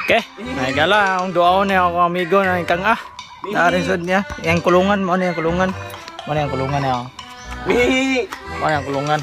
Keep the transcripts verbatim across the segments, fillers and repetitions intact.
Okay, ay gala, ang doon niya ako amigo na ikang ah. Narisod niya, yang kulungan, mo na yung kulungan. Mo na yung kulungan niya. Mo na yung kulungan.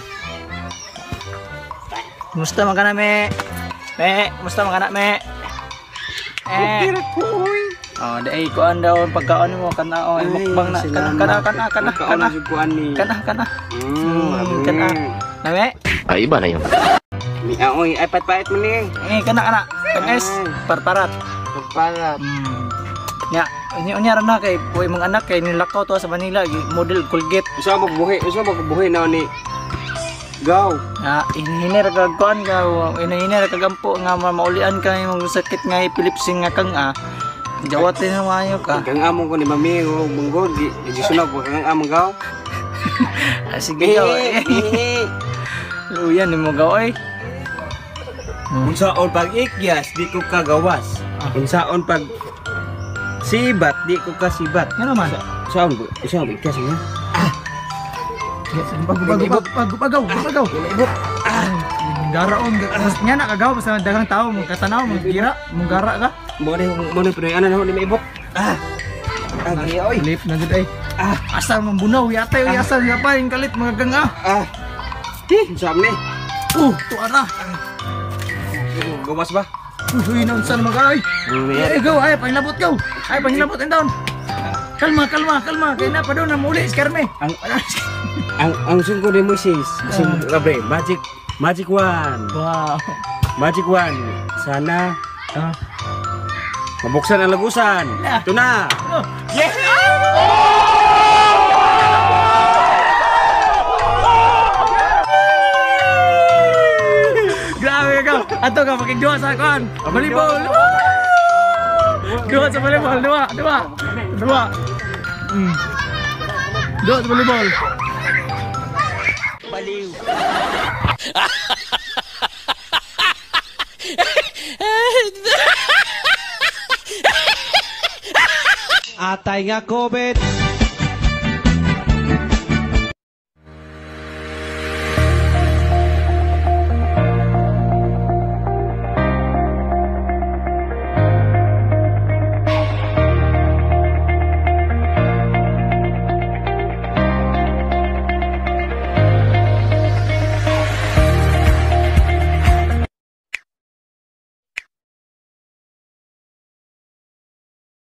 Musta magana me? Me, musta magana me? Eh. Oh, dai ko andaw pagkaon mo kana oh mukbang na kana kana kana kana kana kana kana. Hmm, kana. Name? Ay iba na yun. Mi aoy ay patpait mo ni. Eh kana kana. Pens parparat. Parparat. Hmm. Nya, ini unya na kay boy mga anak kay nilakaw to sa Manila model Colgate. Usa mo buhi, usa mo buhi na ni. Gaw. Ah, inhiner ka kuan ka, inhiner ka gampo nga maulian ka imong sakit nga epilepsy nga kang ah. Jawat din mayo ka. Kang among ko ni mami o munggod di di sunod ko kang among gaw. Ah, sige gaw. Luyan ni mo gaw ay. Unsaon pag ikyas di ko kagawas. Unsaon pag sibat di ko kasibat. Ano man? Saan ko? Saan ko ikyas niya? Bago bago bago bago bago bago. Garaon mas nya na kagaw basta daghang tawo mong katanaw mong gira mong gara ka. Mo ni mo ni pre ana na ni maibok. Ah. Agi oy. Lip na gud ay. Ah, asal mambunaw yata yung asal ya pa yung kalit mga ganga. Ah. Ti, saan ni? Uh, tuwa na. Gawas ba? Uy, naon sa magay. Eh, go ay panglabot go. Ay panglabot and down. Kalma, kalma, kalma. Kaya na pa doon na muli si Carme. Ang ang ang sungko ni Moses, sing labre, magic magic one. Wow. Magic one. Sana Ah. mabuksan ang lagusan. Ito na. Oh. Yes! Grabe ka. Ato ka makigduwa sa kan. Volleyball. Dua sa volleyball, dua, dua. Dua. Hmm. Dua sa volleyball. Baliw. Atay nga COVID.